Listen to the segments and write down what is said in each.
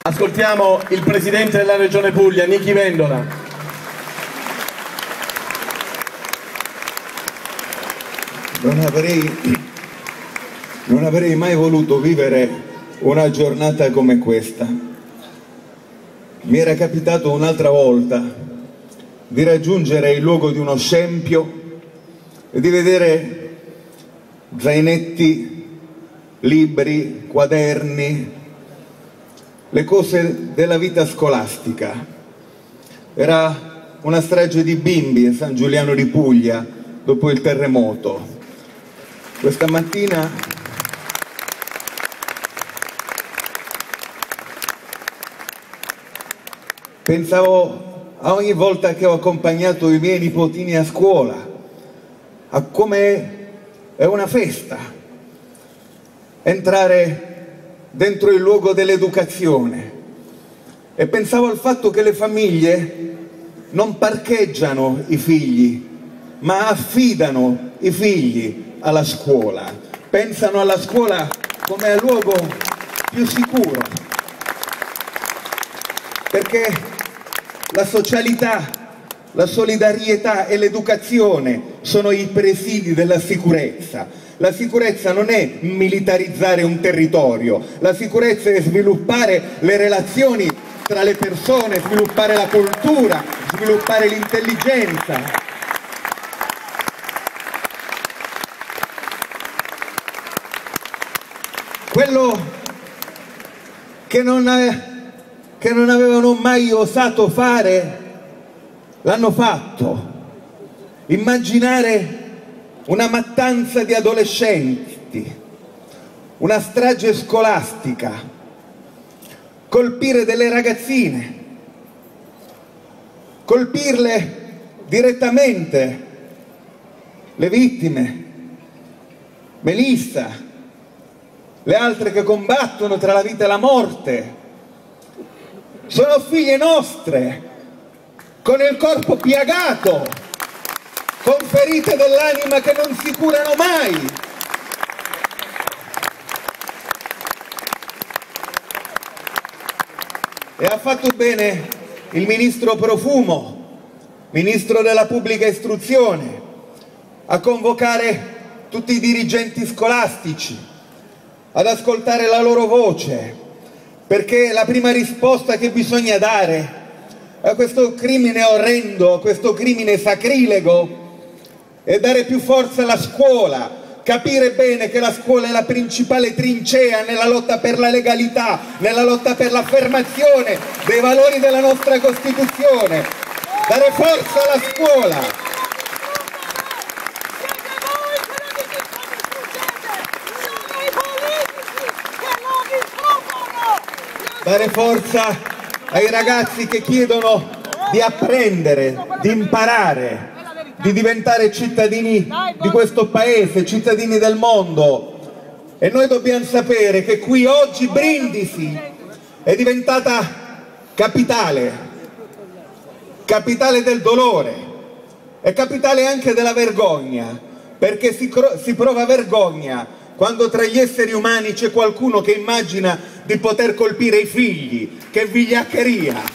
Ascoltiamo il presidente della Regione Puglia, Nichi Vendola. Non avrei mai voluto vivere una giornata come questa. Mi era capitato un'altra volta di raggiungere il luogo di uno scempio e di vedere zainetti, libri, quaderni, le cose della vita scolastica. Era una strage di bimbi a San Giuliano di Puglia dopo il terremoto. Questa mattina pensavo a ogni volta che ho accompagnato i miei nipotini a scuola, a come è una festa entrare dentro il luogo dell'educazione, e pensavo al fatto che le famiglie non parcheggiano i figli, ma affidano i figli alla scuola, pensano alla scuola come al luogo più sicuro, perché la socialità, la solidarietà e l'educazione sono i presidi della sicurezza. La sicurezza non è militarizzare un territorio, la sicurezza è sviluppare le relazioni tra le persone, sviluppare la cultura, sviluppare l'intelligenza. Quello che non avevano mai osato fare, l'hanno fatto. Immaginare una mattanza di adolescenti, una strage scolastica, colpire delle ragazzine, colpirle direttamente, le vittime, Melissa, le altre che combattono tra la vita e la morte, sono figlie nostre, con il corpo piagato, con ferite dell'anima che non si curano mai. E ha fatto bene il ministro Profumo, ministro della pubblica istruzione, a convocare tutti i dirigenti scolastici, ad ascoltare la loro voce, perché la prima risposta che bisogna dare a questo crimine orrendo, a questo crimine sacrilego, e dare più forza alla scuola, capire bene che la scuola è la principale trincea nella lotta per la legalità, nella lotta per l'affermazione dei valori della nostra Costituzione, dare forza alla scuola. Dare forza ai ragazzi che chiedono di apprendere, di imparare, di diventare cittadini di questo paese, cittadini del mondo. E noi dobbiamo sapere che qui oggi Brindisi è diventata capitale del dolore, è capitale anche della vergogna, perché si prova vergogna quando tra gli esseri umani c'è qualcuno che immagina di poter colpire i figli. Che vigliaccheria!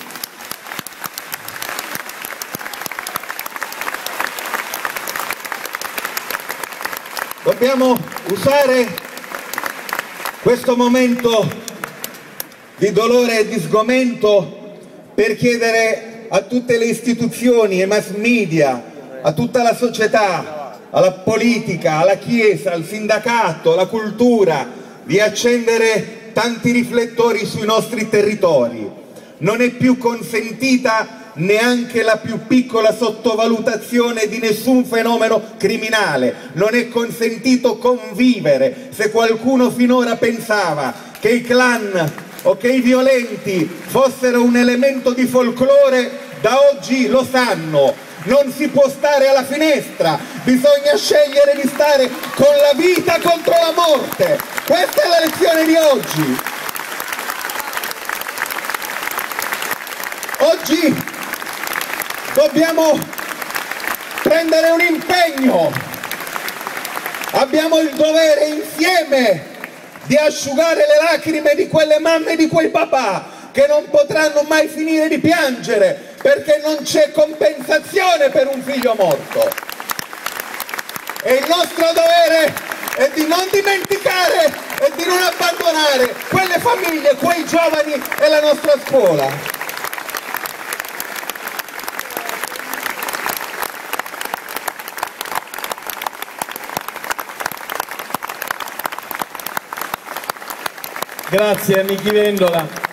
Dobbiamo usare questo momento di dolore e di sgomento per chiedere a tutte le istituzioni, ai mass media, a tutta la società, alla politica, alla Chiesa, al sindacato, alla cultura, di accendere tanti riflettori sui nostri territori. Non è più consentita neanche la più piccola sottovalutazione di nessun fenomeno criminale, non è consentito convivere. Se qualcuno finora pensava che i clan o che i violenti fossero un elemento di folklore, da oggi lo sanno. Non si può stare alla finestra, bisogna scegliere di stare con la vita contro la morte. Questa è la lezione di oggi. Oggi dobbiamo prendere un impegno, abbiamo il dovere insieme di asciugare le lacrime di quelle mamme e di quei papà che non potranno mai finire di piangere perché non c'è compensazione per un figlio morto. E il nostro dovere è di non dimenticare e di non abbandonare quelle famiglie, quei giovani e la nostra scuola. Grazie a Nichi Vendola.